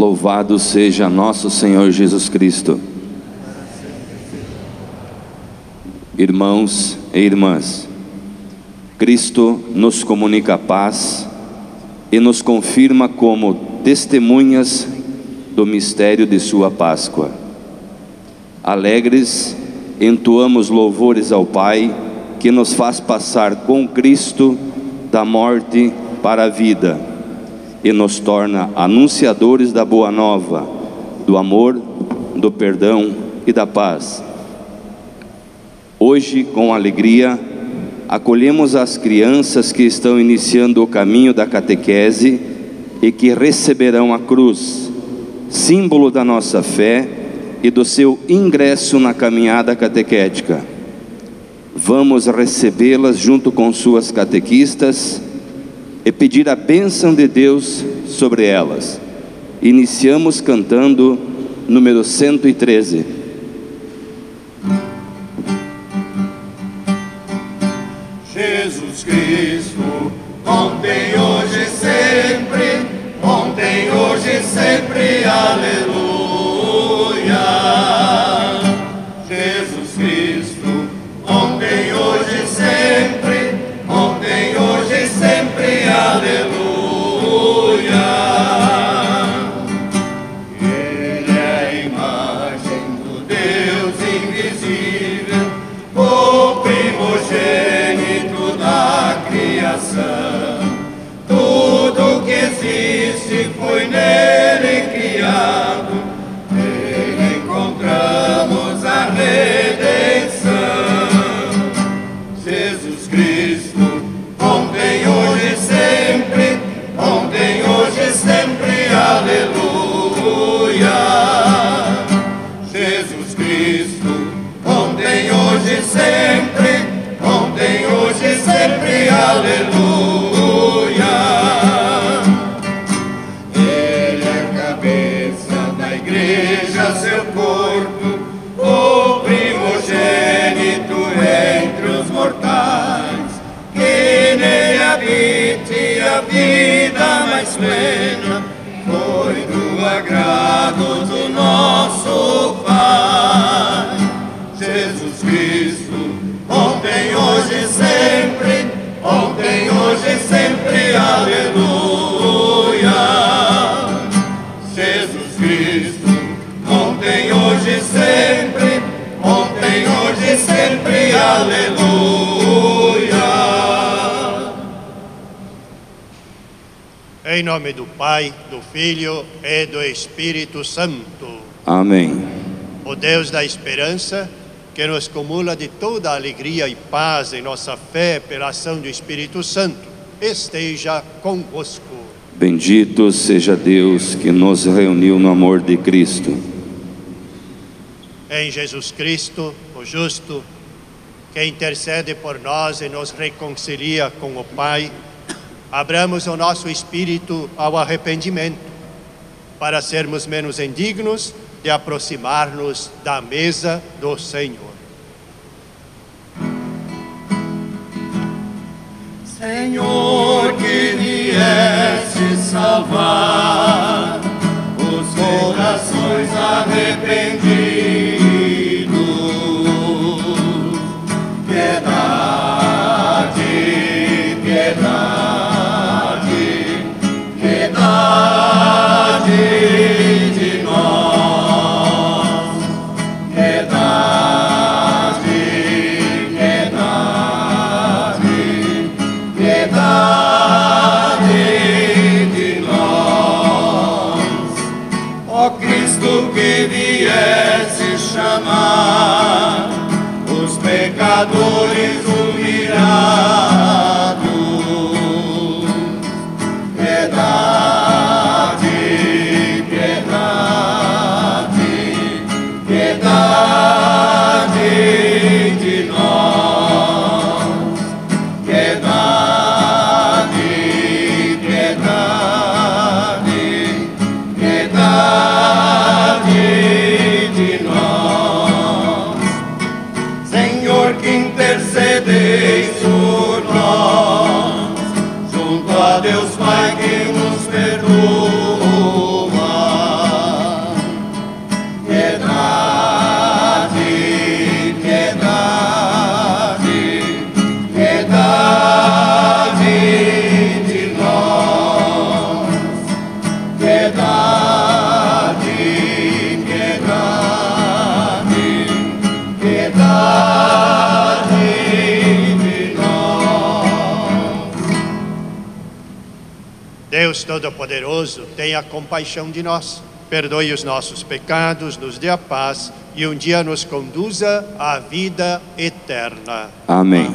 Louvado seja nosso Senhor Jesus Cristo. Irmãos e irmãs, Cristo nos comunica a paz e nos confirma como testemunhas do mistério de sua Páscoa. Alegres, entoamos louvores ao Pai, que nos faz passar com Cristo da morte para a vida e nos torna anunciadores da boa nova, do amor, do perdão e da paz. Hoje, com alegria, acolhemos as crianças que estão iniciando o caminho da catequese e que receberão a cruz, símbolo da nossa fé e do seu ingresso na caminhada catequética. Vamos recebê-las junto com suas catequistas e pedir a bênção de Deus sobre elas. Iniciamos cantando número 113. Jesus Cristo, ontem, hoje e sempre, aleluia. Jesus Cristo, ontem, hoje e sempre, aleluia. Ele é a imagem do Deus invisível, o primogênito da criação. Tudo que existe foi nele criado, nele encontramos a redenção. Jesus Cristo, ontem, hoje e sempre, aleluia. Jesus Cristo, ontem, hoje e sempre, aleluia. Ele é a cabeça da igreja, seu corpo, o primogênito entre os mortais, que nele habite a vida mais plena, foi do agrado do nosso Pai. Jesus Cristo, ontem, hoje e sempre, aleluia. Jesus Cristo, ontem, hoje e sempre, aleluia. Em nome do Pai, do Filho e do Espírito Santo. Amém. O Deus da esperança, que nos cumula de toda a alegria e paz em nossa fé pela ação do Espírito Santo, esteja convosco. Bendito seja Deus que nos reuniu no amor de Cristo. Em Jesus Cristo, o justo, que intercede por nós e nos reconcilia com o Pai, abramos o nosso espírito ao arrependimento, para sermos menos indignos de aproximar-nos da mesa do Senhor. Senhor, que vieste salvar os corações arrependidos, piedade, piedade, piedade de nós, piedade, piedade, piedade de nós. Ó Cristo, que viesse chamar os pecadores humilhados, piedade, piedade, piedade de nós, piedade, piedade, piedade de nós. Senhor, que intercedeis por nós, junto a Deus Pai que nos perdoa, de nós. Deus Todo-Poderoso, tenha compaixão de nós, perdoe os nossos pecados, nos dê a paz e um dia nos conduza à vida eterna. Amém.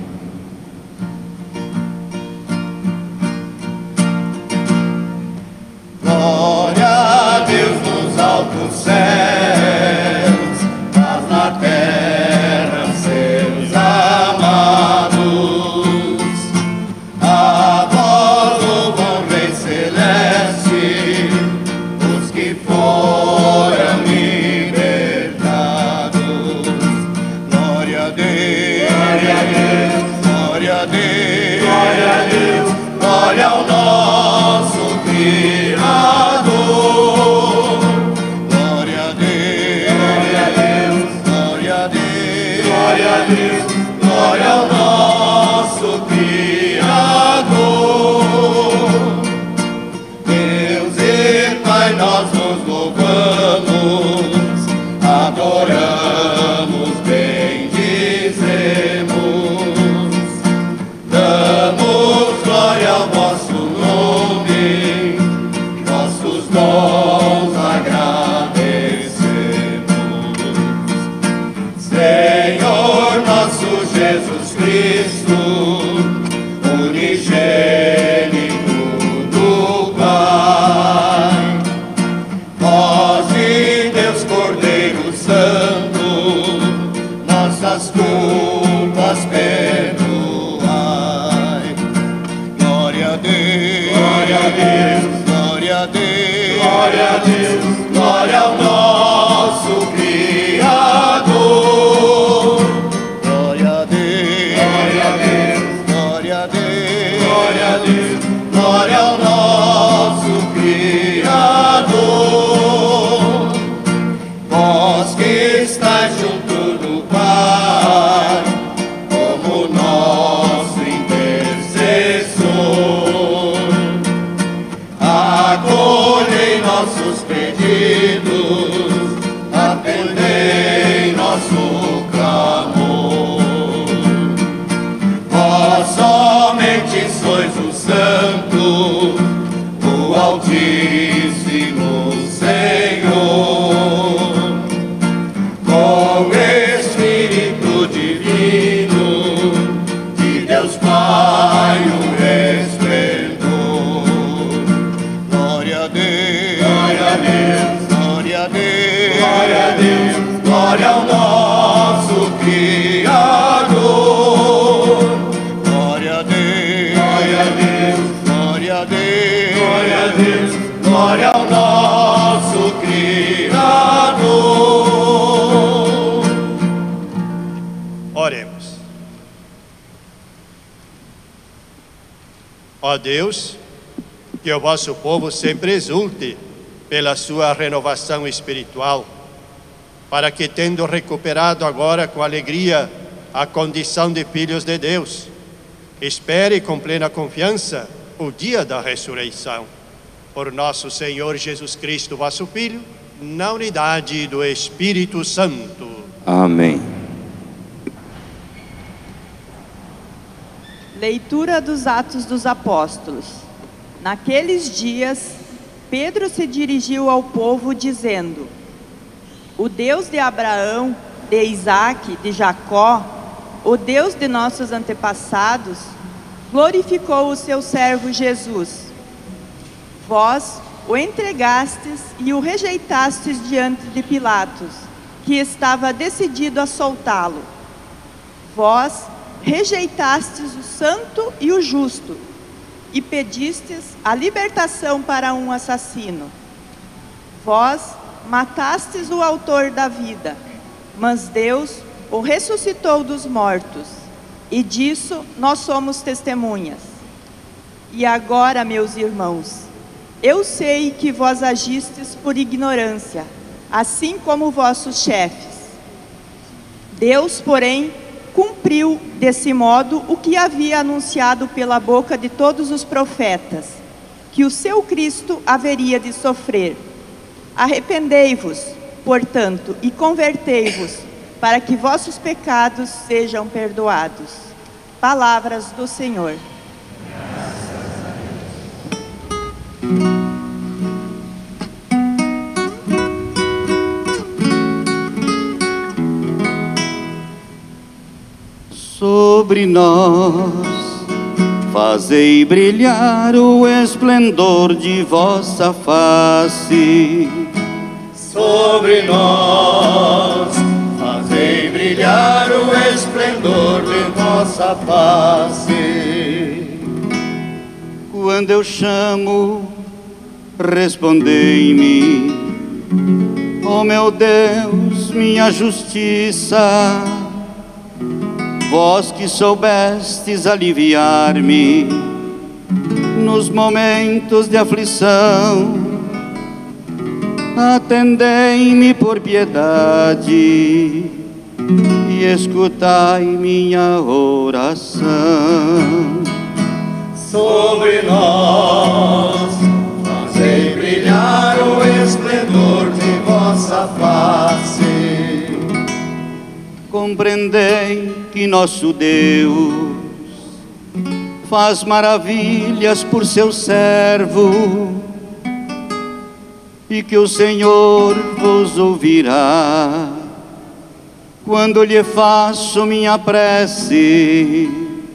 Glória a Deus nos altos céus, paz na terra, seus amados. A vós louvam, Rei Celeste, os que foram libertados. Glória a Deus, glória a Deus, glória a Deus, glória a Deus, glória ao nosso Criador. Glória a Deus, glória a Deus, glória a Deus, glória a Deus, glória ao nosso Criador. Deus e Pai, nós nos louvamos, adoramos, bendizemos, damos glória ao vosso nome, vossos dons agradecemos. Senhor nosso Jesus Cristo, unigênito do Pai, vós de Deus Cordeiro Santo, nossas culpas perdoai. Glória a Deus, glória a Deus, glória a Deus, glória a Deus, glória ao nosso Criador. Glória a Deus, glória a Deus, glória a Deus, glória a Deus, glória ao nosso Criador. Vós que estáis junto do Pai, como nosso intercessor, acolhei nossos pedidos, atendei nosso clamor. Vós somente sois o Santo, o Altíssimo Senhor, com Espírito Divino, de Deus Pai o resplendor. Glória a Deus, glória a Deus, glória a Deus, glória a Deus, glória ao nosso Criador. Glória a Deus, glória a Deus, glória a Deus, glória a Deus, glória ao nosso Criador. Oremos. Ó Deus, que o vosso povo sempre exulte pela sua renovação espiritual, para que, tendo recuperado agora com alegria a condição de filhos de Deus, espere com plena confiança o dia da ressurreição. Por nosso Senhor Jesus Cristo, vosso Filho, na unidade do Espírito Santo. Amém. Leitura dos Atos dos Apóstolos. Naqueles dias, Pedro se dirigiu ao povo dizendo: o Deus de Abraão, de Isaque, de Jacó, o Deus de nossos antepassados, glorificou o seu servo Jesus. Vós o entregastes e o rejeitastes diante de Pilatos, que estava decidido a soltá-lo. Vós rejeitastes o santo e o justo, e pedistes a libertação para um assassino. Vós matastes o autor da vida, mas Deus o ressuscitou dos mortos, e disso nós somos testemunhas. E agora, meus irmãos, eu sei que vós agistes por ignorância, assim como vossos chefes. Deus, porém, cumpriu desse modo o que havia anunciado pela boca de todos os profetas, que o seu Cristo haveria de sofrer. Arrependei-vos, portanto, e convertei-vos, para que vossos pecados sejam perdoados. Palavras do Senhor. Sobre nós fazei brilhar o esplendor de vossa face. Sobre nós fazei brilhar o esplendor de vossa face. Quando eu chamo, respondei-me, ó meu Deus, minha justiça. Vós que soubestes aliviar-me nos momentos de aflição, atendei-me por piedade e escutai minha oração. Sobre nós fazei brilhar o esplendor de vossa face. Compreendei que nosso Deus faz maravilhas por seu servo e que o Senhor vos ouvirá quando lhe faço minha prece.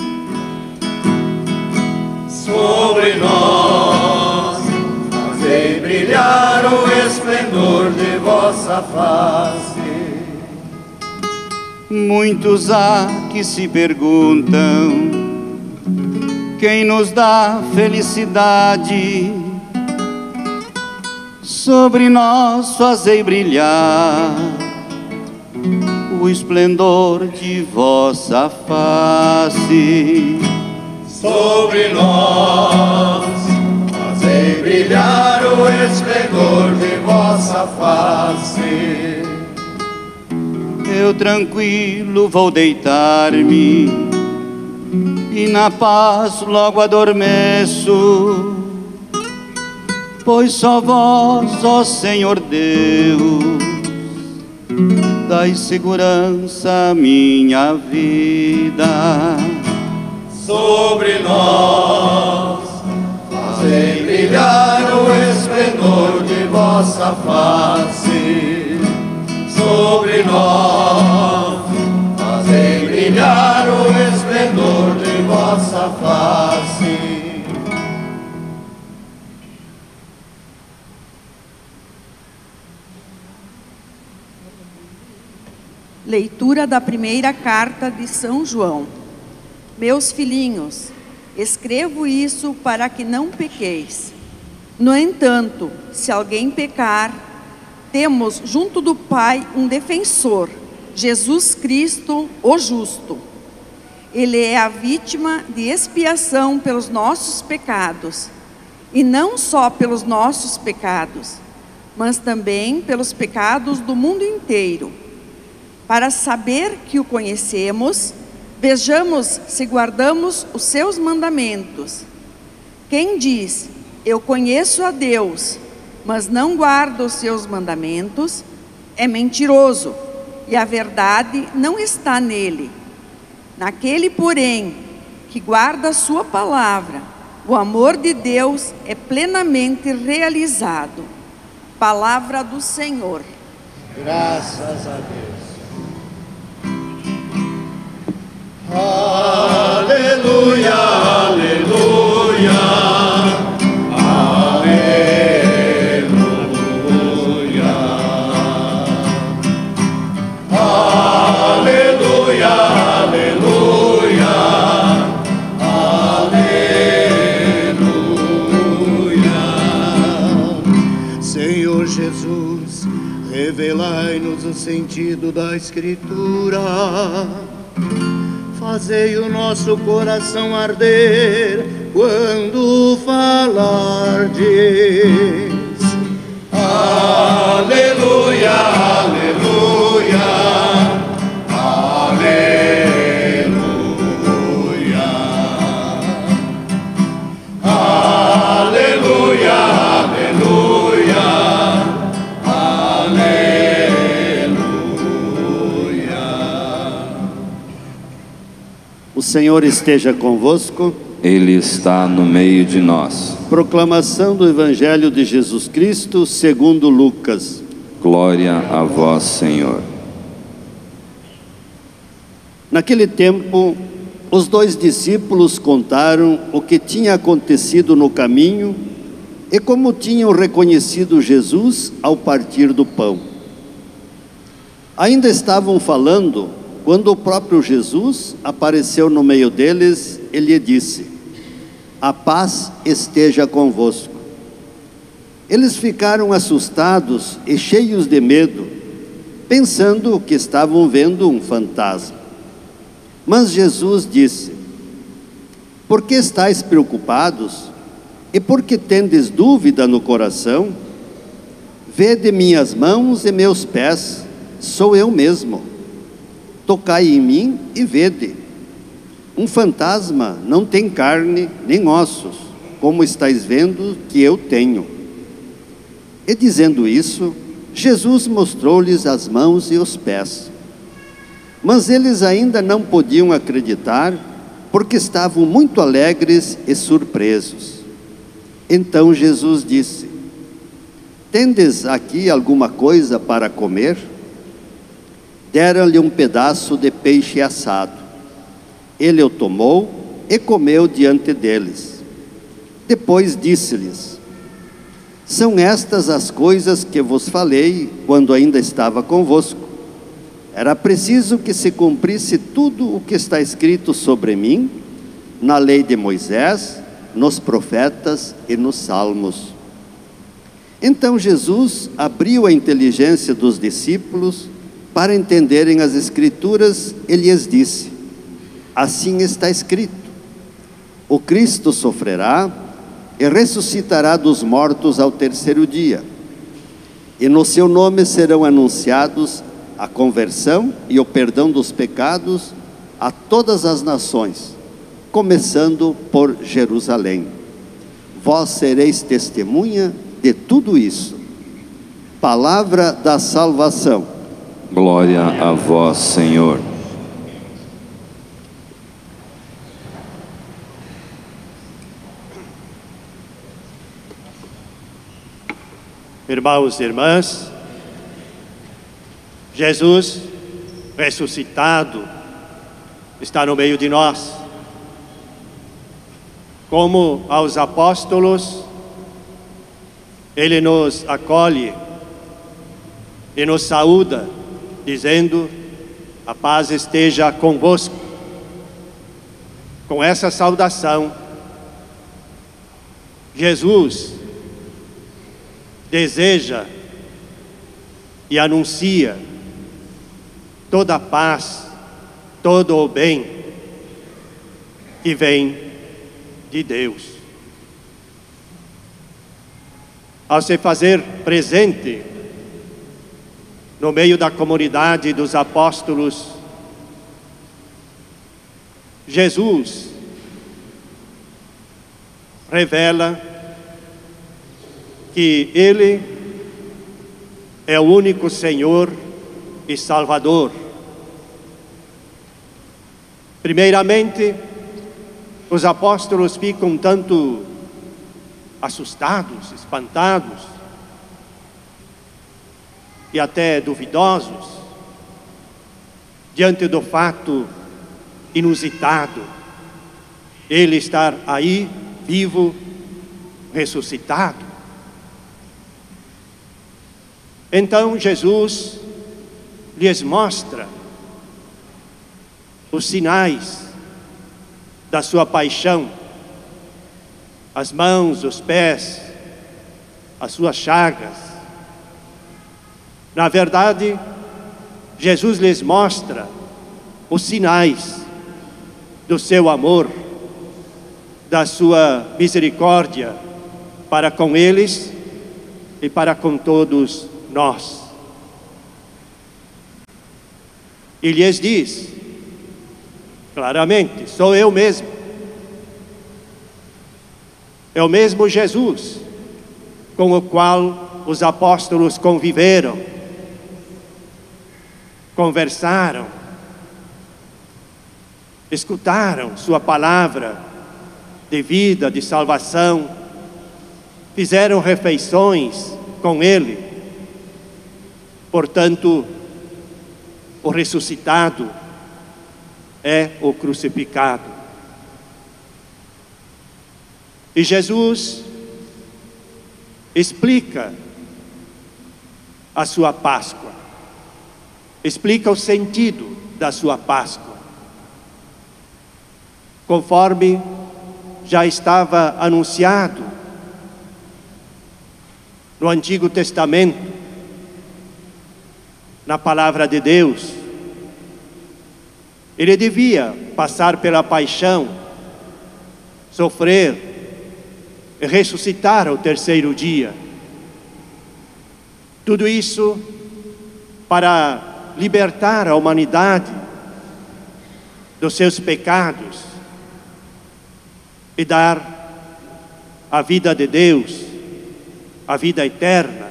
Sobre nós fazei brilhar o esplendor de vossa face. Muitos há que se perguntam quem nos dá felicidade. Sobre nós fazei brilhar o esplendor de vossa face. Sobre nós fazei brilhar o esplendor de vossa face. Eu tranquilo vou deitar-me e na paz logo adormeço, pois só vós, ó Senhor Deus, dai segurança à minha vida. Sobre nós fazei brilhar o esplendor de vossa face. Sobre nós fazei brilhar o esplendor de vossa face. Leitura da primeira carta de São João. Meus filhinhos, escrevo isso para que não pequeis. No entanto, se alguém pecar, temos junto do Pai um defensor, Jesus Cristo, o justo. Ele é a vítima de expiação pelos nossos pecados, e não só pelos nossos pecados, mas também pelos pecados do mundo inteiro. Para saber que o conhecemos, vejamos se guardamos os seus mandamentos. Quem diz, eu conheço a Deus, mas não guarda os seus mandamentos, é mentiroso, e a verdade não está nele. Naquele, porém, que guarda a sua palavra, o amor de Deus é plenamente realizado. Palavra do Senhor. Graças a Deus. Aleluia, aleluia. Revelai-nos o sentido da Escritura, fazei o nosso coração arder quando falardes. Aleluia, aleluia, aleluia, aleluia, aleluia. Aleluia. O Senhor esteja convosco. Ele está no meio de nós. Proclamação do Evangelho de Jesus Cristo segundo Lucas. Glória a vós, Senhor. Naquele tempo, os 2 discípulos contaram o que tinha acontecido no caminho e como tinham reconhecido Jesus ao partir do pão. Ainda estavam falando quando o próprio Jesus apareceu no meio deles e lhe disse: a paz esteja convosco. Eles ficaram assustados e cheios de medo, pensando que estavam vendo um fantasma. Mas Jesus disse: por que estáis preocupados? E por que tendes dúvida no coração? Vede minhas mãos e meus pés, sou eu mesmo. Tocai em mim e vede. Um fantasma não tem carne nem ossos, como estáis vendo que eu tenho. E dizendo isso, Jesus mostrou-lhes as mãos e os pés. Mas eles ainda não podiam acreditar, porque estavam muito alegres e surpresos. Então Jesus disse: tendes aqui alguma coisa para comer? Deram-lhe um pedaço de peixe assado. Ele o tomou e comeu diante deles. Depois disse-lhes: são estas as coisas que vos falei quando ainda estava convosco. Era preciso que se cumprisse tudo o que está escrito sobre mim, na lei de Moisés, nos profetas e nos salmos. Então Jesus abriu a inteligência dos discípulos para entenderem as Escrituras e lhes disse: assim está escrito: o Cristo sofrerá e ressuscitará dos mortos ao terceiro dia, e no seu nome serão anunciados a conversão e o perdão dos pecados a todas as nações, começando por Jerusalém. Vós sereis testemunha de tudo isso. Palavra da salvação. Glória a vós, Senhor. Irmãos e irmãs, Jesus ressuscitado está no meio de nós. Como aos apóstolos, Ele nos acolhe e nos saúda, dizendo: a paz esteja convosco. Com essa saudação, Jesus deseja e anuncia toda a paz, todo o bem que vem de Deus. Ao se fazer presente no meio da comunidade dos apóstolos, Jesus revela que Ele é o único Senhor e Salvador. Primeiramente, os apóstolos ficam tanto assustados, espantados e até duvidosos diante do fato inusitado, Ele estar aí, vivo, ressuscitado. Então Jesus lhes mostra os sinais da sua paixão, as mãos, os pés, as suas chagas. Na verdade, Jesus lhes mostra os sinais do seu amor, da sua misericórdia para com eles e para com todos nós. E lhes diz claramente: sou eu mesmo. É o mesmo Jesus com o qual os apóstolos conviveram, conversaram, escutaram sua palavra de vida, de salvação, fizeram refeições com ele. Portanto, o ressuscitado é o crucificado. E Jesus explica a sua Páscoa, explica o sentido da sua Páscoa, conforme já estava anunciado no Antigo Testamento, na palavra de Deus. Ele devia passar pela paixão, sofrer e ressuscitar ao terceiro dia. Tudo isso para libertar a humanidade dos seus pecados e dar a vida de Deus, a vida eterna.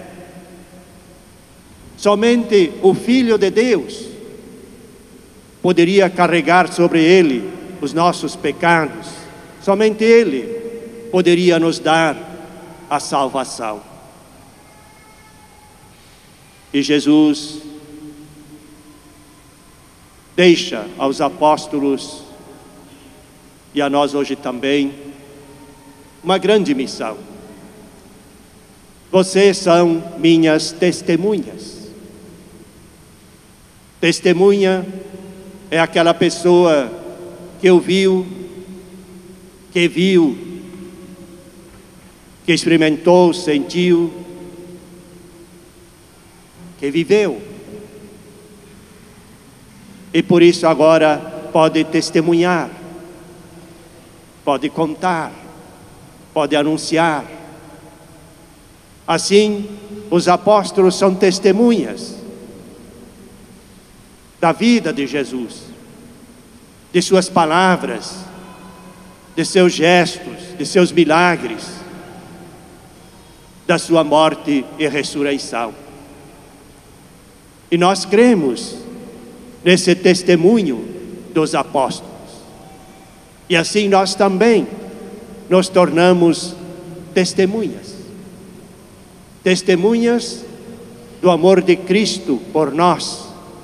Somente o Filho de Deus poderia carregar sobre ele os nossos pecados. Somente ele poderia nos dar a salvação. E Jesus deixa aos apóstolos e a nós hoje também uma grande missão. Vocês são minhas testemunhas. Testemunha é aquela pessoa que ouviu, que viu, que experimentou, sentiu, que viveu. E por isso agora pode testemunhar, pode contar, pode anunciar. Assim, os apóstolos são testemunhas da vida de Jesus, de suas palavras, de seus gestos, de seus milagres, da sua morte e ressurreição. E nós cremos nesse testemunho dos apóstolos. E assim nós também nos tornamos testemunhas. Testemunhas do amor de Cristo por nós.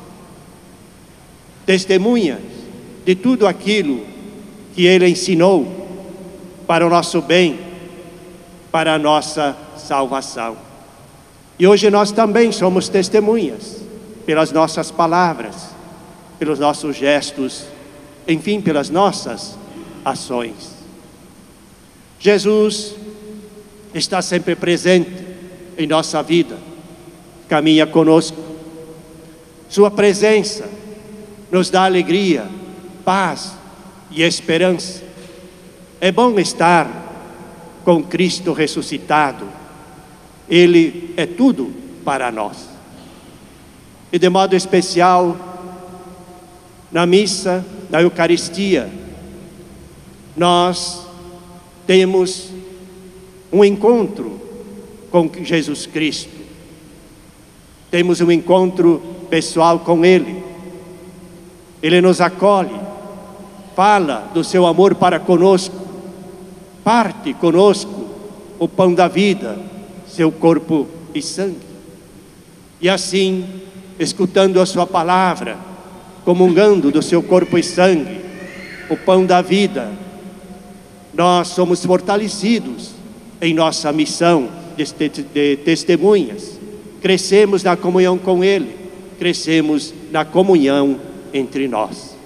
Testemunhas de tudo aquilo que Ele ensinou para o nosso bem, para a nossa salvação. E hoje nós também somos testemunhas pelas nossas palavras, pelos nossos gestos, enfim, pelas nossas ações. Jesus está sempre presente em nossa vida, caminha conosco. Sua presença nos dá alegria, paz e esperança. É bom estar com Cristo ressuscitado. Ele é tudo para nós. E de modo especial, na missa, na Eucaristia, nós temos um encontro com Jesus Cristo. Temos um encontro pessoal com Ele. Ele nos acolhe, fala do seu amor para conosco, parte conosco o pão da vida, seu corpo e sangue. E assim, escutando a sua palavra, comungando do seu corpo e sangue, o pão da vida, nós somos fortalecidos em nossa missão de testemunhas. Crescemos na comunhão com Ele, crescemos na comunhão entre nós.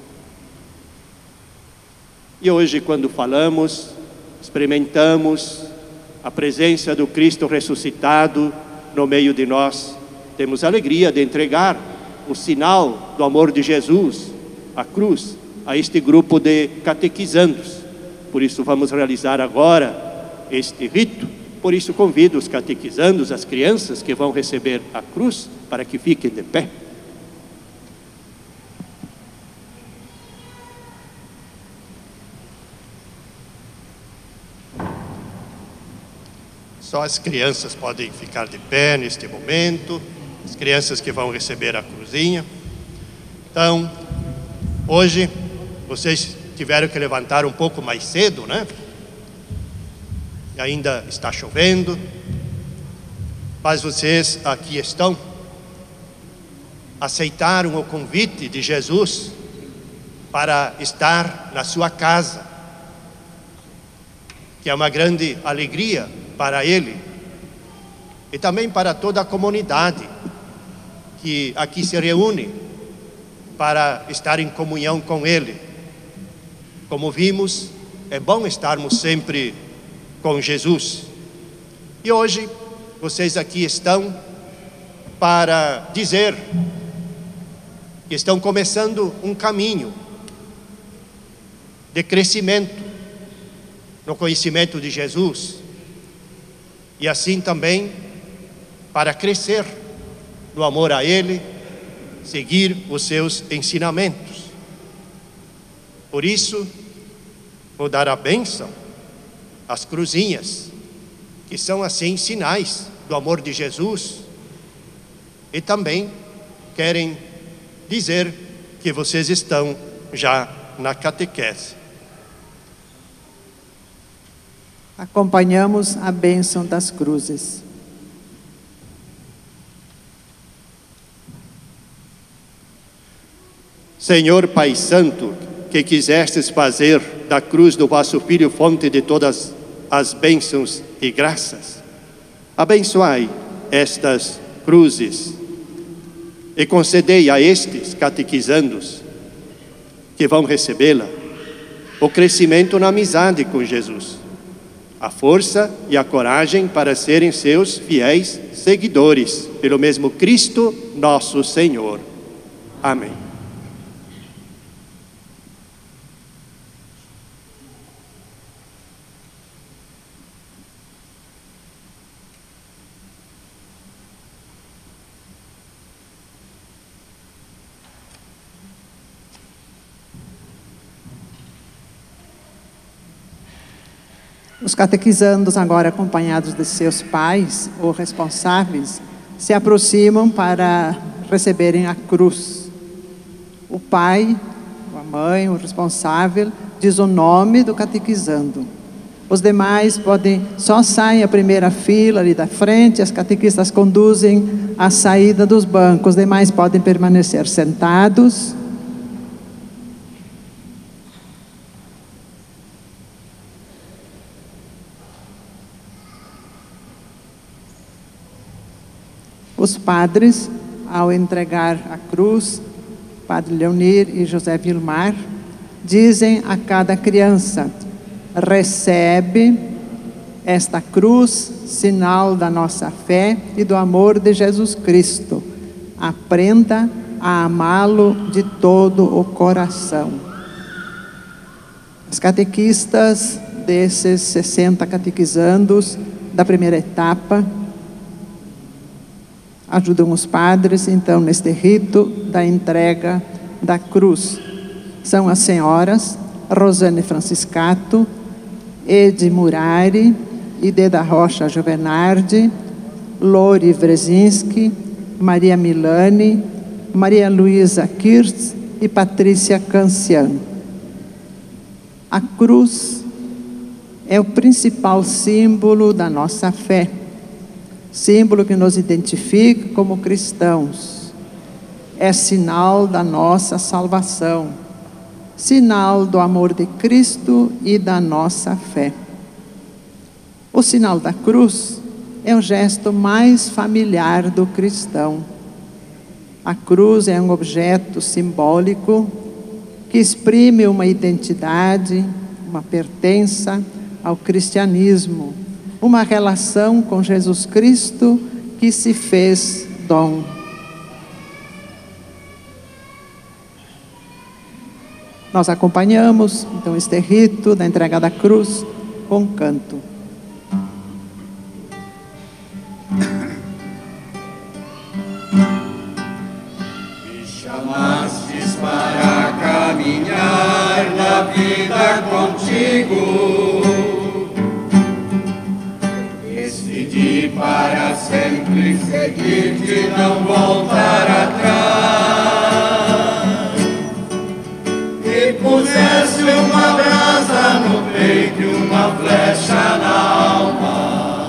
E hoje, quando falamos, experimentamos a presença do Cristo ressuscitado no meio de nós, temos a alegria de entregar o sinal do amor de Jesus, a cruz, a este grupo de catequizandos. Por isso vamos realizar agora este rito. Por isso convido os catequizandos, as crianças que vão receber a cruz, para que fiquem de pé. Só as crianças podem ficar de pé neste momento, as crianças que vão receber a cruzinha. Então, hoje vocês tiveram que levantar um pouco mais cedo, né? E ainda está chovendo, mas vocês aqui estão, aceitaram o convite de Jesus para estar na sua casa, que é uma grande alegria para Ele e também para toda a comunidade que aqui se reúne para estar em comunhão com Ele. Como vimos, é bom estarmos sempre com Jesus. E hoje vocês aqui estão para dizer que estão começando um caminho de crescimento no conhecimento de Jesus e assim também para crescer no amor a Ele, seguir os seus ensinamentos. Por isso, vou dar a bênção, as cruzinhas, que são assim sinais do amor de Jesus, e também querem dizer que vocês estão já na catequese. Acompanhamos a bênção das cruzes. Senhor Pai Santo, que quisestes fazer da cruz do vosso Filho fonte de todas as bênçãos e graças, abençoai estas cruzes e concedei a estes catequizandos que vão recebê-la o crescimento na amizade com Jesus, a força e a coragem para serem seus fiéis seguidores, pelo mesmo Cristo nosso Senhor. Amém. Os catequizandos, agora acompanhados de seus pais ou responsáveis, se aproximam para receberem a cruz. O pai, a mãe, o responsável, diz o nome do catequizando. Os demais podem, só saem a primeira fila ali da frente, as catequistas conduzem a saída dos bancos. Os demais podem permanecer sentados. Os padres, ao entregar a cruz, Padre Leonir e José Vilmar, dizem a cada criança: recebe esta cruz, sinal da nossa fé e do amor de Jesus Cristo. Aprenda a amá-lo de todo o coração. As catequistas desses 60 catequizandos da primeira etapa ajudam os padres, então, neste rito da entrega da cruz. São as senhoras Rosane Franciscato, Edi Murari, Ideda Rocha Jovenardi, Lori Wrezinski, Maria Milani, Maria Luísa Kirtz e Patrícia Cancian. A cruz é o principal símbolo da nossa fé, símbolo que nos identifica como cristãos. É sinal da nossa salvação, sinal do amor de Cristo e da nossa fé. O sinal da cruz é o gesto mais familiar do cristão. A cruz é um objeto simbólico que exprime uma identidade, uma pertença ao cristianismo, uma relação com Jesus Cristo que se fez dom. Nós acompanhamos, então, este rito da entrega da cruz com canto. Me chamastes para caminhar na vida contigo, decidi para sempre seguir-te, não voltar atrás. E e puseste uma brasa no peito e uma flecha na alma.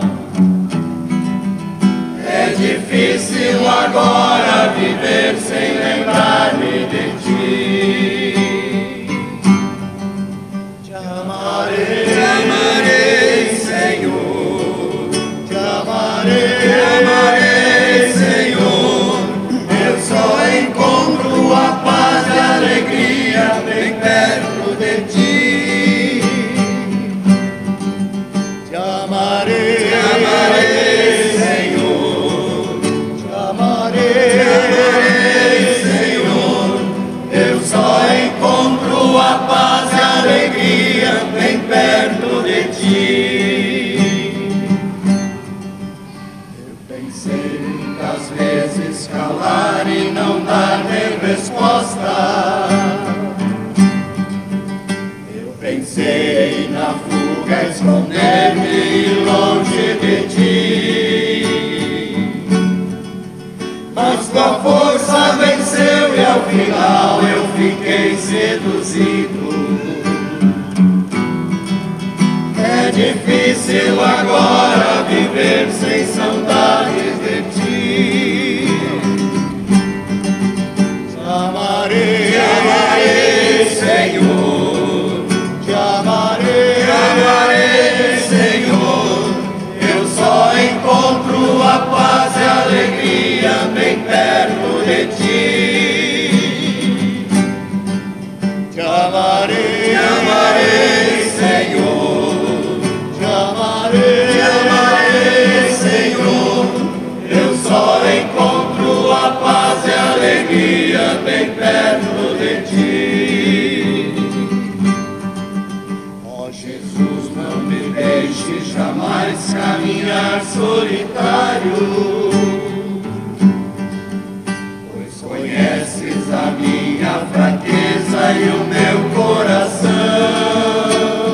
É difícil agora viver sem lembrar-me de ti. Te amarei, Senhor, te amarei, Senhor. Eu só encontro a paz e a alegria bem perto de ti. Te amarei, Senhor, te amarei, Senhor. Eu só encontro a paz e a alegria bem perto de ti. Eu pensei muitas vezes calar e não dar nem resposta. Eu pensei na fuga, esconder-me longe de ti. Mas tua força venceu e ao final eu fiquei seduzido. É difícil agora viver sem saudades de ti. Te amarei, Senhor, te amarei, Senhor. Eu só encontro a paz e a alegria bem perto de ti. Te amarei, Senhor, te amarei, Senhor. Eu só encontro a paz e a alegria bem perto de ti. Ó Jesus, não me deixe jamais caminhar solitário, pois conheces a minha fraqueza e o meu coração.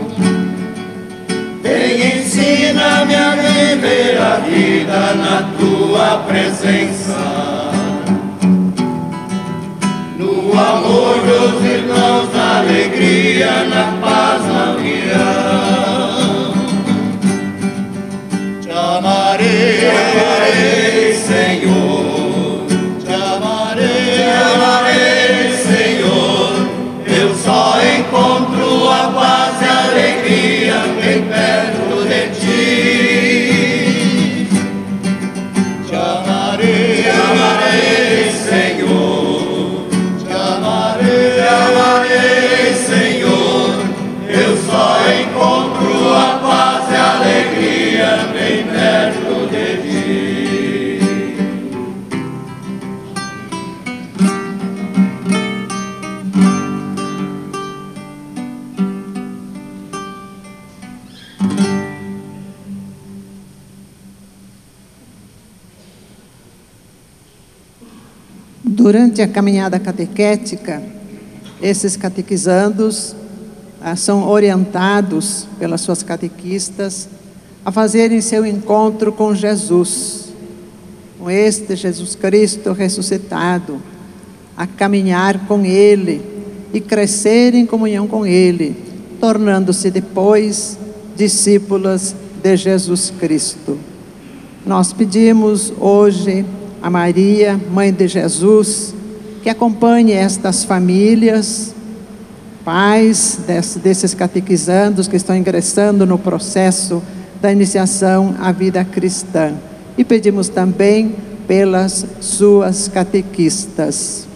Vem, ensina-me a viver a vida na tua presença, no amor dos irmãos, na alegria, na paz, na união. Te amarei, Senhor, te amarei, Senhor. Eu só encontro a paz e a alegria bem perto de ti. Te amarei, Senhor, te amarei, Senhor. Eu só encontro a paz e a alegria bem perto de ti. Durante a caminhada catequética, esses catequizandos são orientados pelas suas catequistas a fazerem seu encontro com Jesus, com este Jesus Cristo ressuscitado, a caminhar com Ele e crescer em comunhão com Ele, tornando-se depois discípulas de Jesus Cristo. Nós pedimos hoje a Maria, Mãe de Jesus, que acompanhe estas famílias, pais desses catequizandos que estão ingressando no processo da iniciação à vida cristã. E pedimos também pelas suas catequistas.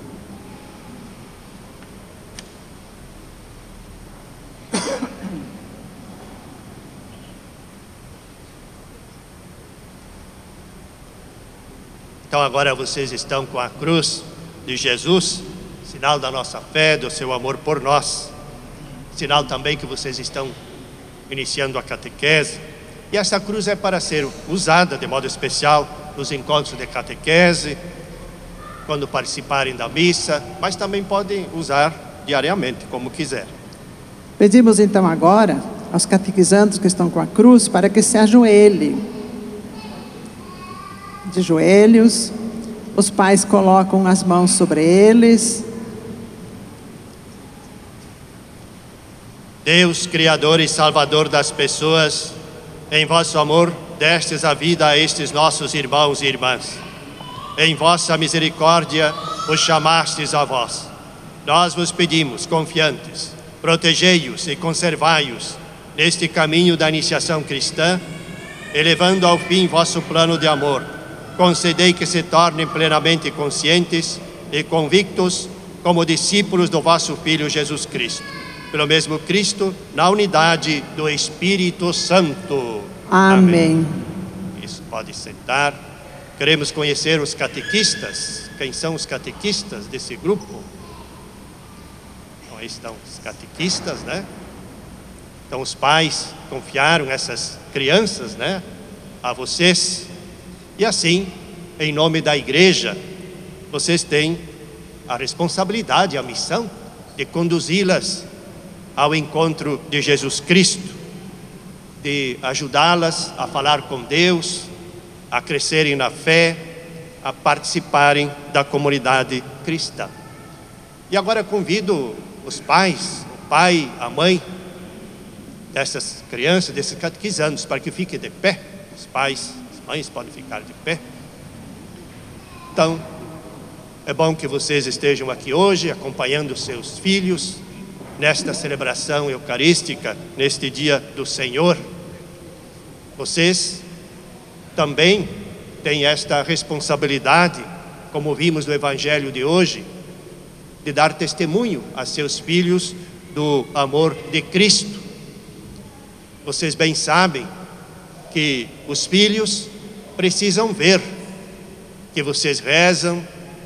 Então agora vocês estão com a cruz de Jesus, sinal da nossa fé, do seu amor por nós, sinal também que vocês estão iniciando a catequese. E essa cruz é para ser usada de modo especial nos encontros de catequese, quando participarem da missa, mas também podem usar diariamente, como quiser. Pedimos então agora aos catequizandos que estão com a cruz para que se ajoelhem. De joelhos, os pais colocam as mãos sobre eles Deus, Criador e Salvador das pessoas, em vosso amor destes a vida a estes nossos irmãos e irmãs. Em vossa misericórdia os chamastes a vós. Nós vos pedimos, confiantes, protegei-os e conservai-os neste caminho da iniciação cristã, elevando ao fim vosso plano de amor. Concedei que se tornem plenamente conscientes e convictos como discípulos do vosso Filho Jesus Cristo. Pelo mesmo Cristo, na unidade do Espírito Santo. Amém. Isso, pode sentar. Queremos conhecer os catequistas. Quem são os catequistas desse grupo? Então, aí estão os catequistas, né? Então, os pais confiaram essas crianças, né, a vocês. E assim, em nome da igreja, vocês têm a responsabilidade, a missão de conduzi-las ao encontro de Jesus Cristo, de ajudá-las a falar com Deus, a crescerem na fé, a participarem da comunidade cristã. E agora convido os pais, o pai, a mãe dessas crianças, desses catequizandos, para que fiquem de pé. Os pais, as mães podem ficar de pé. Então, é bom que vocês estejam aqui hoje, acompanhando seus filhos, nesta celebração eucarística, neste dia do Senhor. Vocês também têm esta responsabilidade, como vimos no Evangelho de hoje, de dar testemunho a seus filhos do amor de Cristo. Vocês bem sabem que os filhos precisam ver que vocês rezam,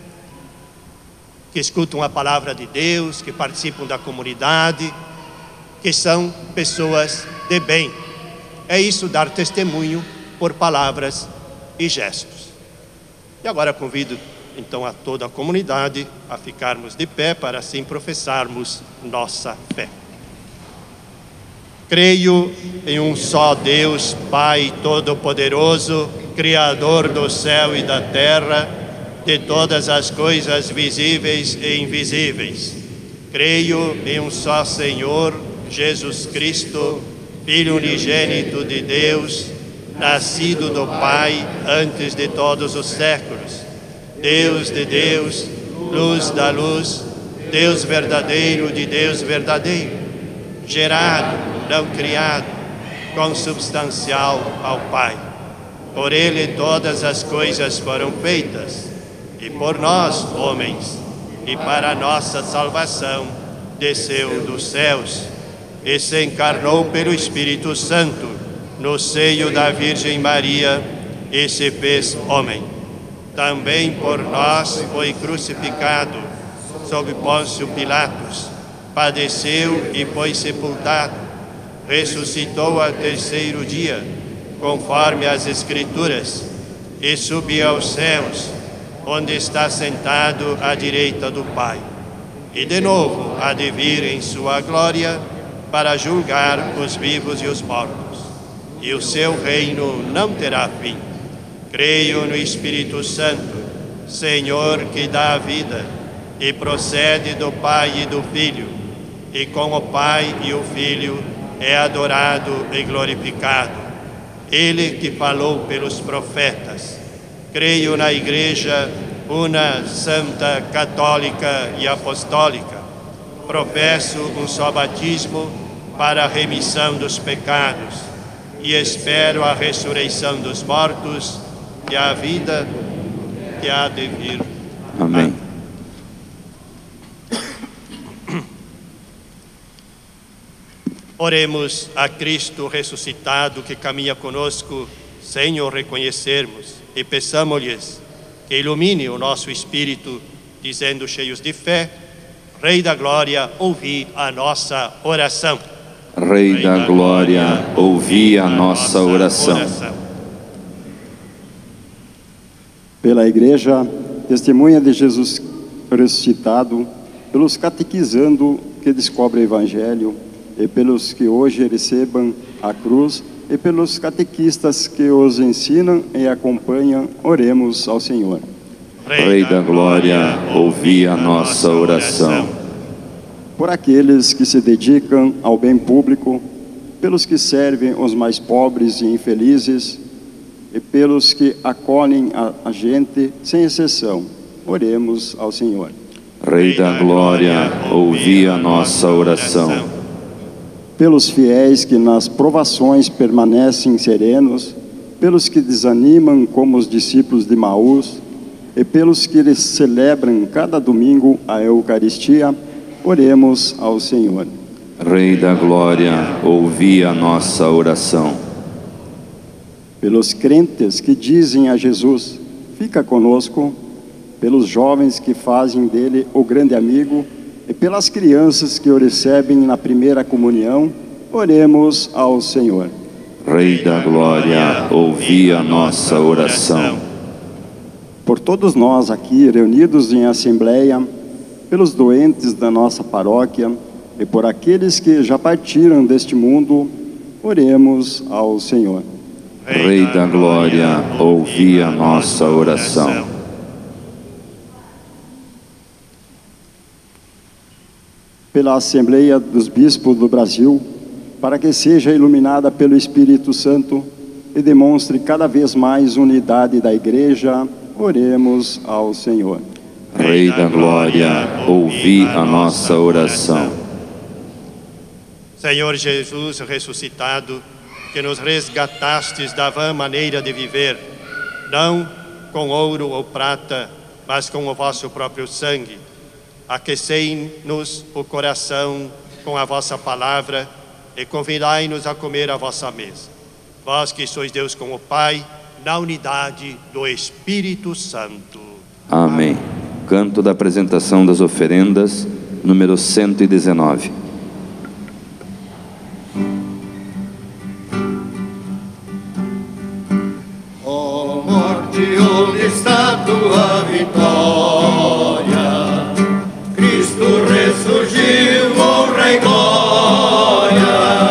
que escutam a palavra de Deus, que participam da comunidade, que são pessoas de bem. É isso, dar testemunho por palavras e gestos. E agora convido então a toda a comunidade a ficarmos de pé para assim professarmos nossa fé. Creio em um só Deus, Pai Todo-Poderoso, Criador do céu e da terra, de todas as coisas visíveis e invisíveis. Creio em um só Senhor, Jesus Cristo, Filho unigênito de Deus, nascido do Pai antes de todos os séculos, Deus de Deus, luz da luz, Deus verdadeiro de Deus verdadeiro, gerado, não criado, consubstancial ao Pai. Por Ele todas as coisas foram feitas, e por nós, homens, e para a nossa salvação, desceu dos céus, e se encarnou pelo Espírito Santo, no seio da Virgem Maria, e se fez homem. Também por nós foi crucificado, sob Pôncio Pilatos, padeceu e foi sepultado, ressuscitou ao terceiro dia, conforme as Escrituras, e subiu aos céus, onde está sentado à direita do Pai. E de novo há de vir em sua glória para julgar os vivos e os mortos. E o seu reino não terá fim. Creio no Espírito Santo, Senhor que dá a vida, e procede do Pai e do Filho, e com o Pai e o Filho é adorado e glorificado. Ele que falou pelos profetas. Creio na Igreja una, santa, católica e apostólica. Professo um só batismo para a remissão dos pecados e espero a ressurreição dos mortos e a vida que há de vir. Amém. Oremos a Cristo ressuscitado que caminha conosco sem o reconhecermos e peçamos-lhes que ilumine o nosso espírito, dizendo cheios de fé: Rei da Glória, ouvi a nossa oração. Rei da Glória, ouvi a nossa oração. Pela Igreja, testemunha de Jesus ressuscitado, pelos catequizando que descobrem o Evangelho, e pelos que hoje recebam a cruz, e pelos catequistas que os ensinam e acompanham, oremos ao Senhor. Rei da Glória, ouvi a nossa oração. por aqueles que se dedicam ao bem público, pelos que servem os mais pobres e infelizes e pelos que acolhem a gente sem exceção. Oremos ao Senhor. Rei da glória, ouvi a nossa oração. Pelos fiéis que nas provações permanecem serenos, pelos que desanimam como os discípulos de Maús, e pelos que celebram cada domingo a Eucaristia, oremos ao Senhor. Rei da glória, ouvi a nossa oração. Pelos crentes que dizem a Jesus, fica conosco, pelos jovens que fazem dele o grande amigo, e pelas crianças que o recebem na primeira comunhão, oremos ao Senhor. Rei da glória, ouvi a nossa oração. Por todos nós aqui reunidos em assembleia, pelos doentes da nossa paróquia e por aqueles que já partiram deste mundo, oremos ao Senhor. Rei da glória, ouvi a nossa oração. Pela Assembleia dos Bispos do Brasil, para que seja iluminada pelo Espírito Santo e demonstre cada vez mais unidade da Igreja, oremos ao Senhor. Rei da glória, ouvi a nossa oração. Senhor Jesus ressuscitado, que nos resgatastes da vã maneira de viver, não com ouro ou prata, mas com o vosso próprio sangue. Aquecei-nos o coração com a vossa palavra e convidai-nos a comer a vossa mesa. Vós que sois Deus com o Pai, na unidade do Espírito Santo. Amém. Canto da apresentação das oferendas, número 119. Ó morte, onde está tua vitória? Cristo ressurgiu, honra e glória.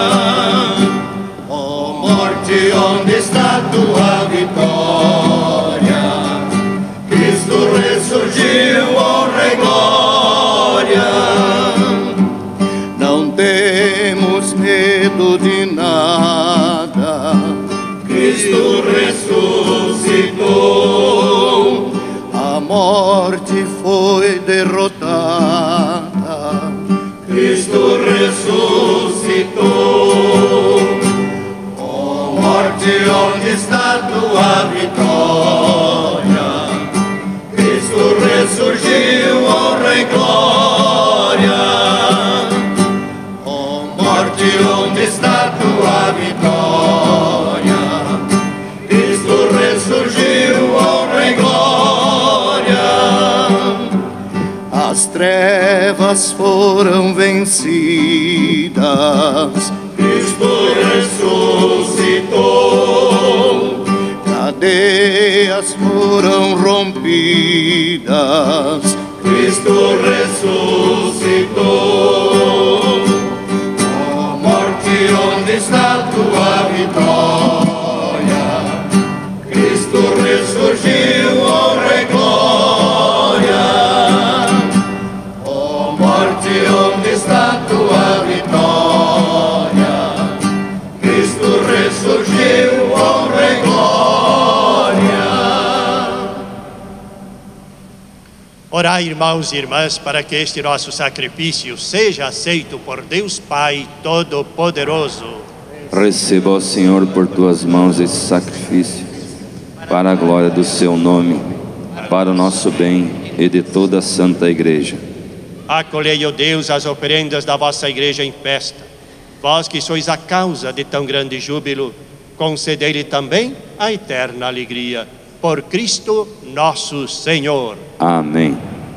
Ó morte, onde está tua vitória? Cristo ressurgiu, honra e glória. Não temos medo de nada. Cristo ressuscitou. A morte foi derrotada. Cristo ressuscitou. Ó morte, onde está tua vitória? Cristo ressurgiu, honra e glória. Ó morte, onde está tua vitória? Cristo ressurgiu, honra e glória. As trevas foram vencidas. Cristo ressuscitou. Cadeias foram rompidas. Cristo ressuscitou. Ó morte, onde está tua vitória? Cristo ressurgiu, honra e glória. Ó morte, onde está tua vitória? Cristo ressurgiu, honra e glória. Orai, irmãos e irmãs, para que este nosso sacrifício seja aceito por Deus Pai Todo-Poderoso. Receba, ó Senhor, por tuas mãos esse sacrifício, para a glória do seu nome, para o nosso bem e de toda a Santa Igreja. Acolhei, ó Deus, as oferendas da vossa Igreja em festa. Vós que sois a causa de tão grande júbilo, concedei-lhe também a eterna alegria. Por Cristo nosso Senhor. Amém.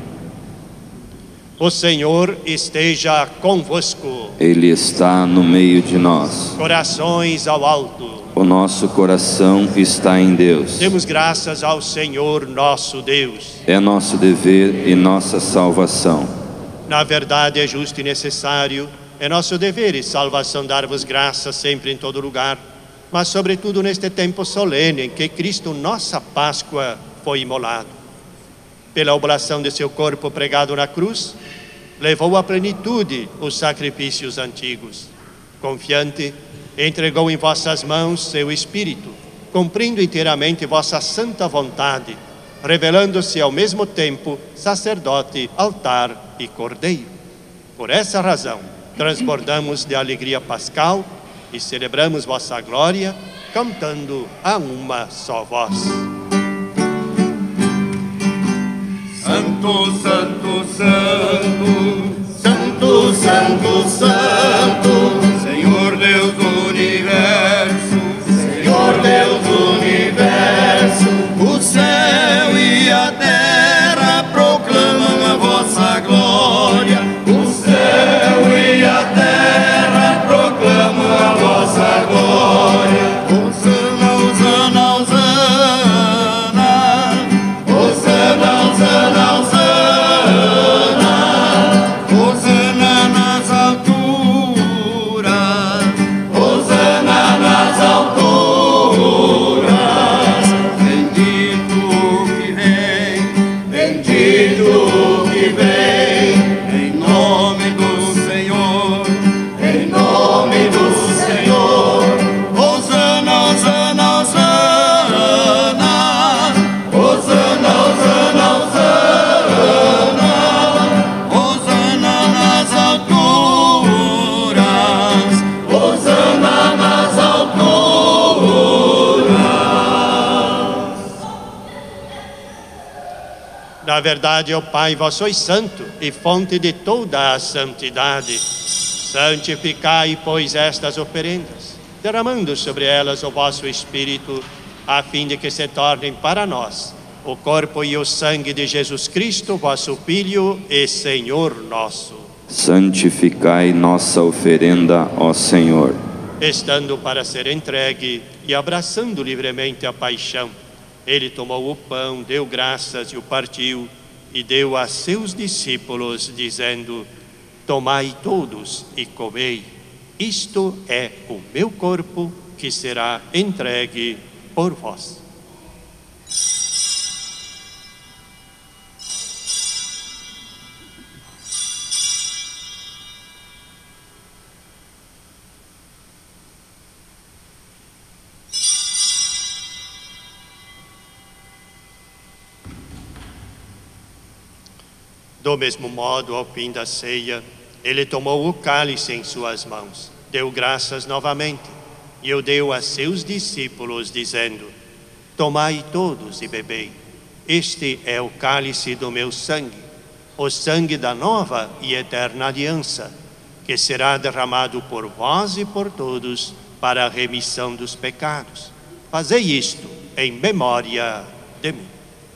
O Senhor esteja convosco. Ele está no meio de nós. Corações ao alto. O nosso coração está em Deus. Demos graças ao Senhor nosso Deus. É nosso dever e nossa salvação. Na verdade é justo e necessário, é nosso dever e salvação dar-vos graças sempre em todo lugar, mas sobretudo neste tempo solene em que Cristo, nossa Páscoa, foi imolado. Pela oblação de seu corpo pregado na cruz, levou à plenitude os sacrifícios antigos. Confiante, entregou em vossas mãos seu Espírito, cumprindo inteiramente vossa santa vontade, revelando-se ao mesmo tempo sacerdote, altar e cordeiro. Por essa razão, transbordamos de alegria pascal e celebramos vossa glória, cantando a uma só voz. Santo, santo, santo, santo, santo, santo, Senhor Deus do universo, Senhor Deus do universo, o céu e a terra proclamam a vossa glória, o céu e a terra proclamam a vossa glória. Hosana, Hosana, Hosana, Hosana, Hosana, Hosana nas alturas, Hosana nas alturas. Bendito que vem, bendito que vem, em nome do Senhor, em nome do Senhor. Hosana, Hosana, Hosana, Hosana, Hosana, Hosana, Hosana nas alturas, Hosana nas alturas. Na verdade, ó Pai, vós sois santo e fonte de toda a santidade. Santificai, pois, estas oferendas, derramando sobre elas o vosso Espírito, a fim de que se tornem para nós o corpo e o sangue de Jesus Cristo, vosso Filho e Senhor nosso. Santificai nossa oferenda, ó Senhor. Estando para ser entregue e abraçando livremente a paixão, ele tomou o pão, deu graças e o partiu, e deu a seus discípulos, dizendo: tomai todos e comei, isto é o meu corpo que será entregue por vós. Do mesmo modo, ao fim da ceia, ele tomou o cálice em suas mãos, deu graças novamente e o deu a seus discípulos, dizendo: tomai todos e bebei, este é o cálice do meu sangue, o sangue da nova e eterna aliança, que será derramado por vós e por todos para a remissão dos pecados. Fazei isto em memória de mim.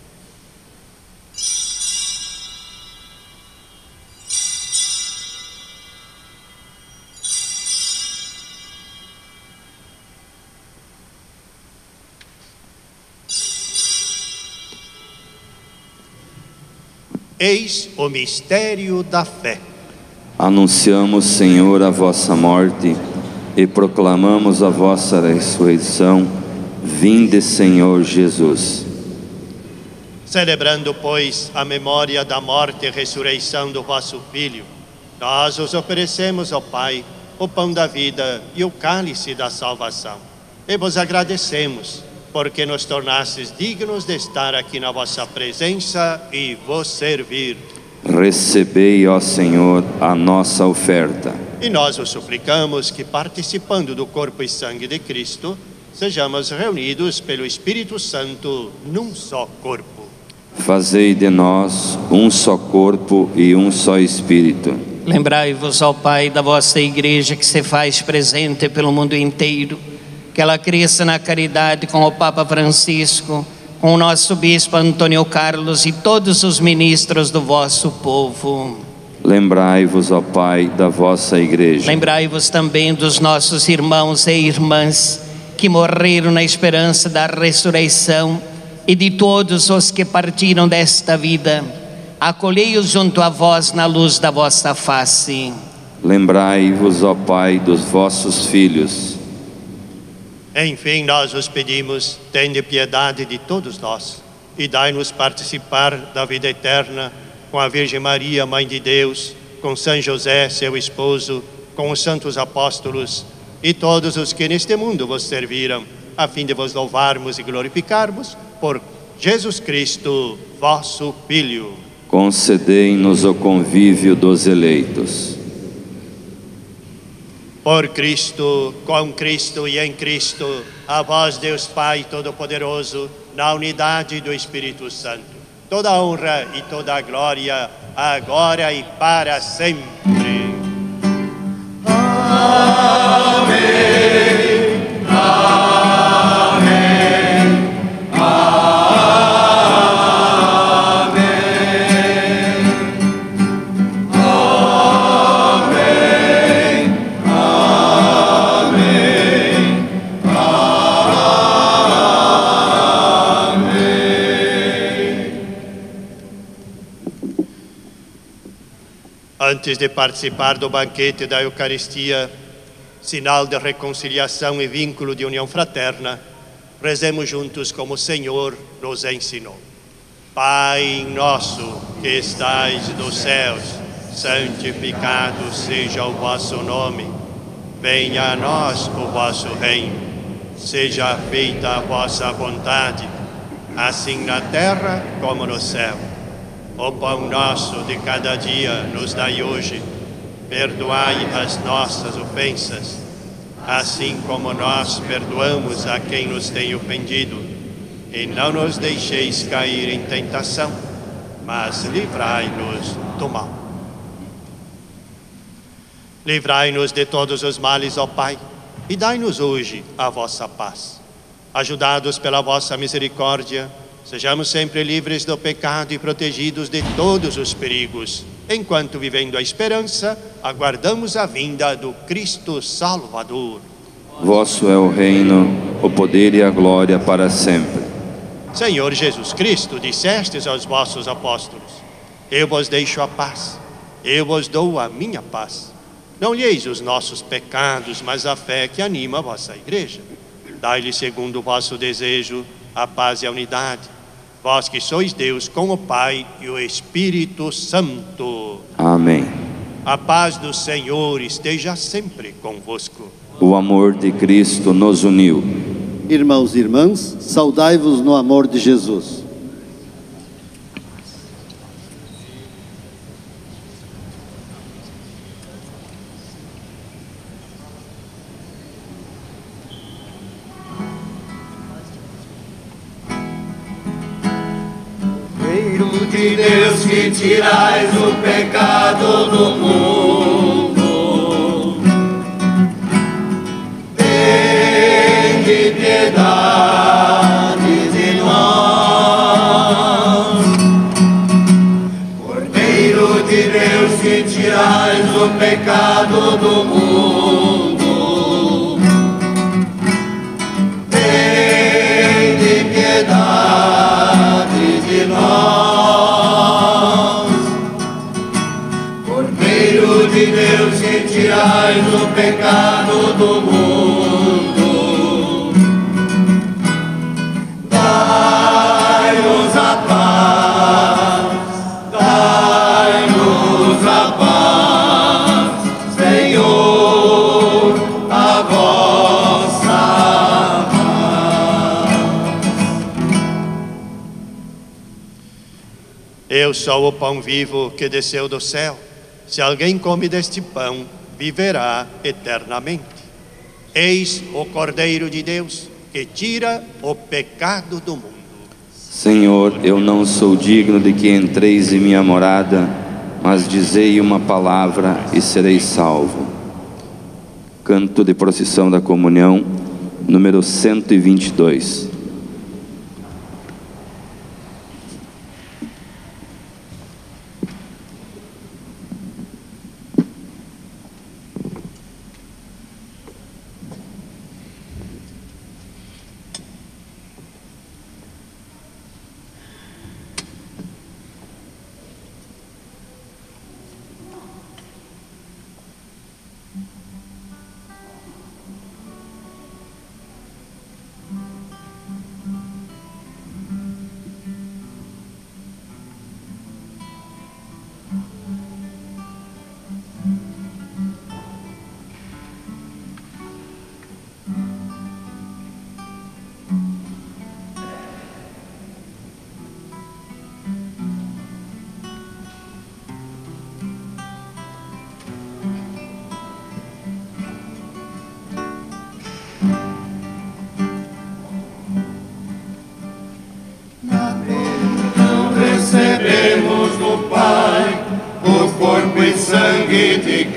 Eis o mistério da fé. Anunciamos, Senhor, a vossa morte e proclamamos a vossa ressurreição. Vinde, Senhor Jesus. Celebrando, pois, a memória da morte e ressurreição do vosso Filho, nós os oferecemos, ó Pai, o pão da vida e o cálice da salvação. E vos agradecemos, porque nos tornastes dignos de estar aqui na vossa presença e vos servir. Recebei, ó Senhor, a nossa oferta. E nós vos suplicamos que, participando do corpo e sangue de Cristo, sejamos reunidos pelo Espírito Santo num só corpo. Fazei de nós um só corpo e um só Espírito. Lembrai-vos, ó Pai, da vossa igreja que se faz presente pelo mundo inteiro, que ela cresça na caridade com o Papa Francisco, com o nosso Bispo Antônio Carlos e todos os ministros do vosso povo. Lembrai-vos, ó Pai, da vossa igreja. Lembrai-vos também dos nossos irmãos e irmãs que morreram na esperança da ressurreição e de todos os que partiram desta vida. Acolhei-os junto a vós na luz da vossa face. Lembrai-vos, ó Pai, dos vossos filhos. Enfim, nós os pedimos, tende piedade de todos nós e dai-nos participar da vida eterna com a Virgem Maria, Mãe de Deus, com São José, seu esposo, com os santos apóstolos e todos os que neste mundo vos serviram, a fim de vos louvarmos e glorificarmos por Jesus Cristo, vosso Filho. Concedei-nos o convívio dos eleitos. Por Cristo, com Cristo e em Cristo, a vós, Deus Pai Todo-Poderoso, na unidade do Espírito Santo, toda a honra e toda a glória, agora e para sempre. Amém. Amém. Antes de participar do banquete da Eucaristia, sinal de reconciliação e vínculo de união fraterna, rezemos juntos como o Senhor nos ensinou. Pai nosso que estais nos céus, santificado seja o vosso nome. Venha a nós o vosso reino. Seja feita a vossa vontade, assim na terra como no céu. O pão nosso de cada dia nos dai hoje. Perdoai as nossas ofensas, assim como nós perdoamos a quem nos tem ofendido. E não nos deixeis cair em tentação, mas livrai-nos do mal. Livrai-nos de todos os males, ó Pai, e dai-nos hoje a vossa paz. Ajudados pela vossa misericórdia, sejamos sempre livres do pecado e protegidos de todos os perigos, enquanto, vivendo a esperança, aguardamos a vinda do Cristo Salvador. Vosso é o reino, o poder e a glória para sempre. Senhor Jesus Cristo, dissestes aos vossos apóstolos: eu vos deixo a paz, eu vos dou a minha paz. Não olheis os nossos pecados, mas a fé que anima a vossa igreja. Dai-lhe, segundo o vosso desejo, a paz e a unidade. Vós que sois Deus com o Pai e o Espírito Santo. Amém. A paz do Senhor esteja sempre convosco. O amor de Cristo nos uniu. Irmãos e irmãs, saudai-vos no amor de Jesus. Filho de Deus que tirais o pecado do mundo, tende piedade de nós. Cordeiro de Deus que tirais o pecado do mundo, tende piedade de nós. Cordeiro de Deus que tirais o pecado do mundo, dai-nos a paz, dai-nos a paz, Senhor, a vossa paz. Eu sou o pão vivo que desceu do céu. Se alguém come deste pão, viverá eternamente. Eis o Cordeiro de Deus que tira o pecado do mundo. Senhor, eu não sou digno de que entreis em minha morada, mas dizei uma palavra e serei salvo. Canto de procissão da comunhão, número 122.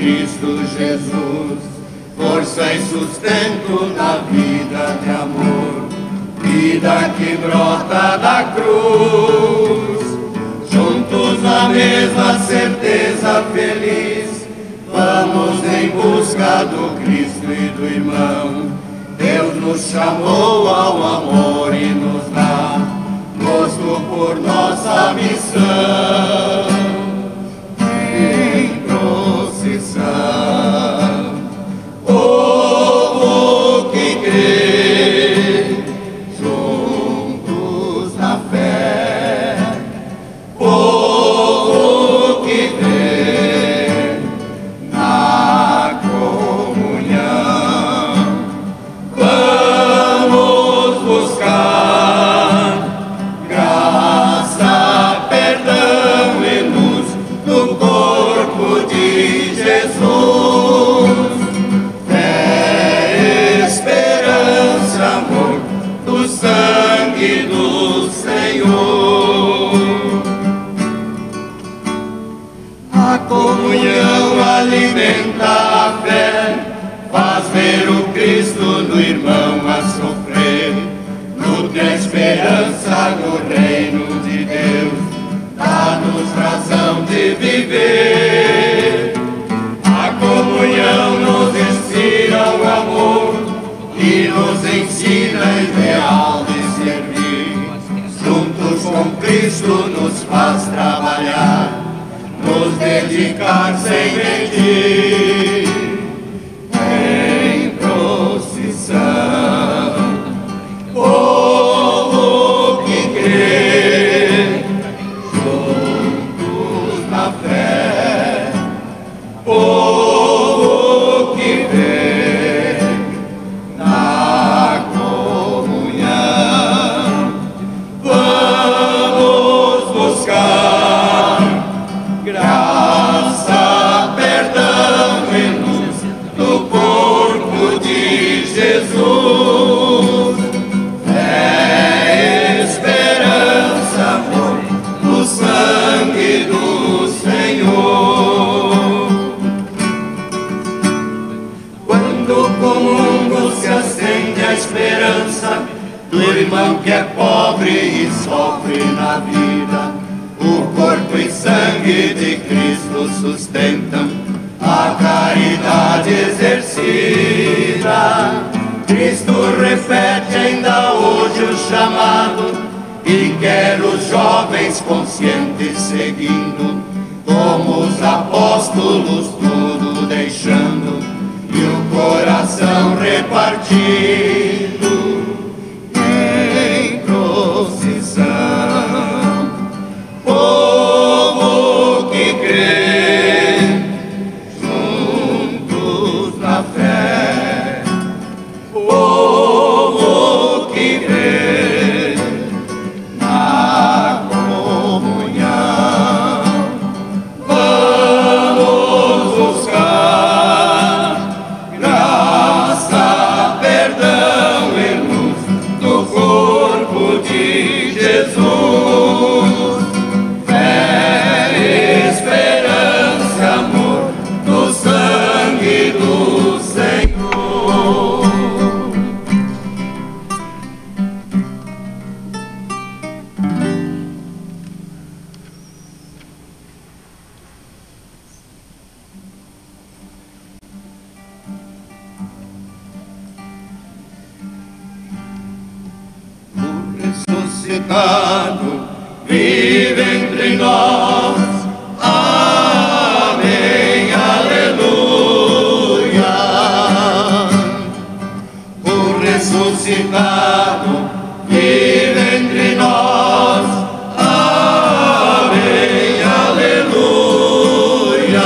Cristo Jesus, força e sustento na vida de amor, vida que brota da cruz. Juntos na mesma certeza feliz, vamos em busca do Cristo e do irmão. Deus nos chamou ao amor e nos dá gosto por nossa missão. Em procissão, povo que crê, juntos na fé, povo que crê na comunhão, vamos buscar graça, perdão e luz do corpo de Jesus. Fé, esperança, amor do sangue do Senhor. A comunhão alimenta a fé, faz ver o Cristo no irmão a sofrer, nutre a esperança no reino de Deus, dá-nos razão de viver. A comunhão nos inspira o amor e nos ensina o ideal de servir. Juntos com Cristo nos faz trabalhar, nos dedicar sem medir. Em procissão, povo que crê, juntos na fé, povo que crê na comunhão, vamos buscar graça, perdão e luz do corpo de Jesus. Fé, esperança, amor no sangue do Senhor. Quando comungo se acende a esperança do irmão que é pobre e sofre na vida. O corpo e sangue de Cristo sustentam a caridade exercida. Cristo repete ainda hoje o chamado e quer os jovens conscientes seguindo, como os apóstolos tudo deixando e o coração repartido. Em procissão, povo que crê, juntos na fé, povo que crê na comunhão, vamos buscar graça, perdão e luz do corpo de Jesus. Fé, esperança, amor do sangue do Senhor. O ressuscitado vive entre nós. Amém, aleluia. O ressuscitado vive entre nós. Amém, aleluia.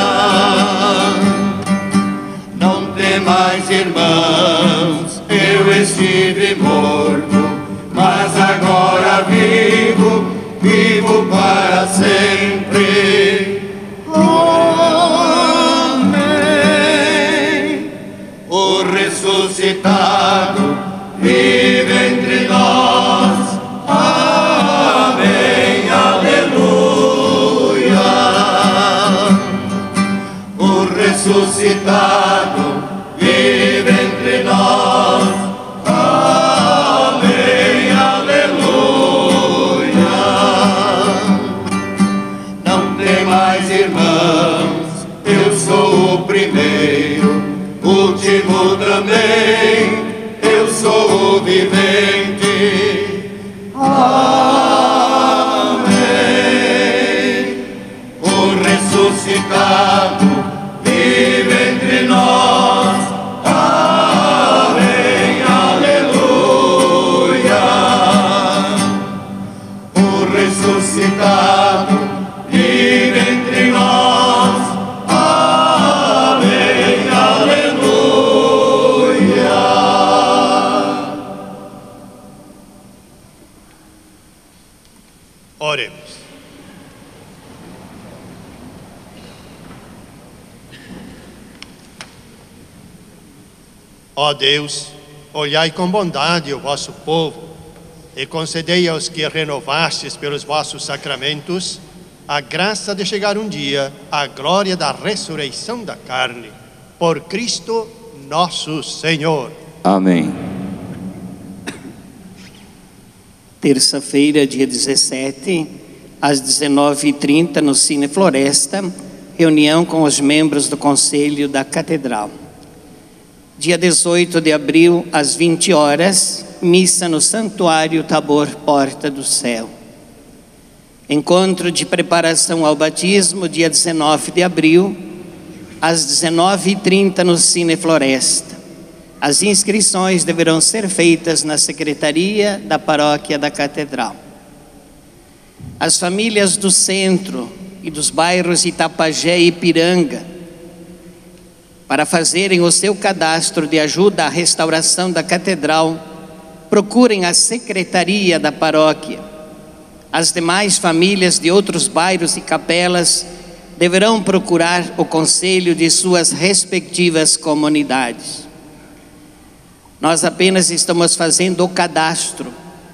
Não temais, irmãos, eu estive morto, mas agora vivo, vivo para sempre. Amém. O ressuscitado vive entre nós. Amém, aleluia. O ressuscitado ressuscitado vive entre nós. Amém, aleluia. Não temais, irmãos, eu sou o primeiro, último também, eu sou o vivente. Amém. O ressuscitado vive entre nós. Amém, aleluia. O ressuscitado vive entre nós. Amém, aleluia. Oremos. Ó Deus, olhai com bondade o vosso povo e concedei aos que renovastes pelos vossos sacramentos a graça de chegar um dia à glória da ressurreição da carne. Por Cristo nosso Senhor. Amém. Terça-feira, dia 17, às 19h30, no Cine Floresta, reunião com os membros do Conselho da Catedral. Dia 18 de abril, às 20 horas, missa no Santuário Tabor Porta do Céu. Encontro de preparação ao batismo, dia 19 de abril, às 19h30, no Cine Floresta. As inscrições deverão ser feitas na Secretaria da Paróquia da Catedral. As famílias do centro e dos bairros Itapajé e Ipiranga, para fazerem o seu cadastro de ajuda à restauração da Catedral, procurem a Secretaria da Paróquia. As demais famílias de outros bairros e capelas deverão procurar o conselho de suas respectivas comunidades. Nós apenas estamos fazendo o cadastro.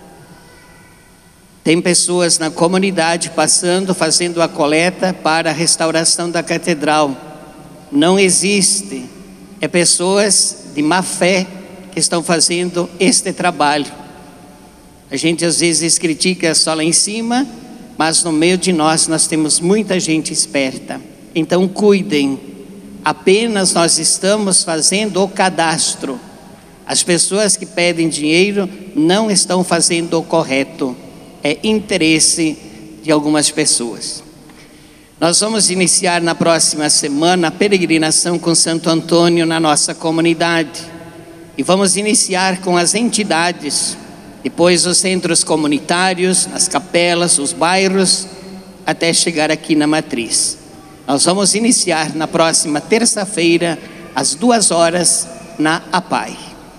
Tem pessoas na comunidade passando, fazendo a coleta para a restauração da Catedral. Não existe, é pessoas de má fé que estão fazendo este trabalho. A gente às vezes critica só lá em cima, mas no meio de nós temos muita gente esperta. Então cuidem, apenas nós estamos fazendo o cadastro. As pessoas que pedem dinheiro não estão fazendo o correto, é interesse de algumas pessoas. Nós vamos iniciar na próxima semana a peregrinação com Santo Antônio na nossa comunidade. E vamos iniciar com as entidades, depois os centros comunitários, as capelas, os bairros, até chegar aqui na matriz. Nós vamos iniciar na próxima terça-feira, às 2 horas, na APAI.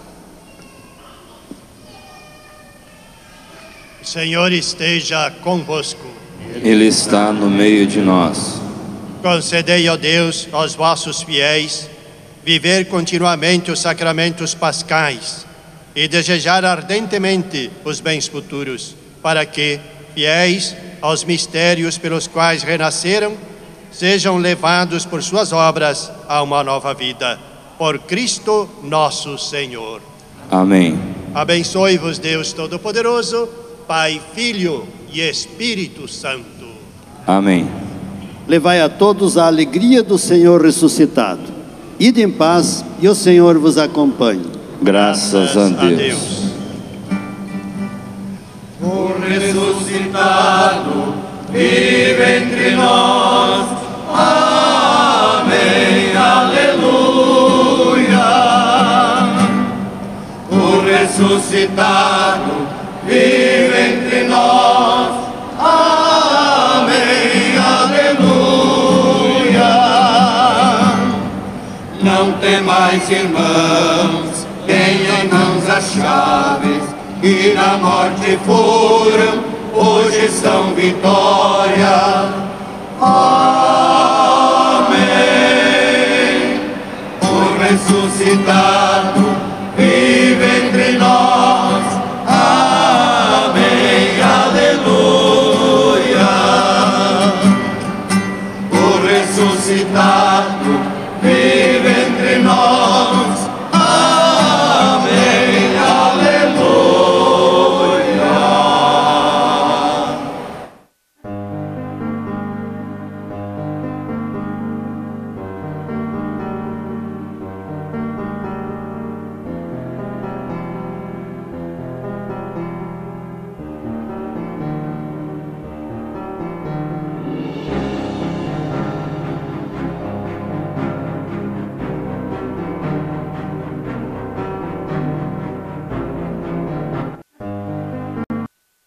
O Senhor esteja convosco. Ele está no meio de nós. Concedei, ó Deus, aos vossos fiéis, viver continuamente os sacramentos pascais e desejar ardentemente os bens futuros, para que, fiéis aos mistérios pelos quais renasceram, sejam levados por suas obras a uma nova vida. Por Cristo nosso Senhor. Amém. Abençoe-vos Deus Todo-Poderoso, Pai, Filho e Espírito Santo. Amém. Levai a todos a alegria do Senhor ressuscitado. Ide em paz e o Senhor vos acompanhe. Graças a Deus. O ressuscitado vive entre nós. Amém, aleluia. O ressuscitado vive entre nós. Amém, aleluia. Não temais, irmãos, tenham em mãos as chaves que na morte foram, hoje são vitória. Amém. O ressuscitado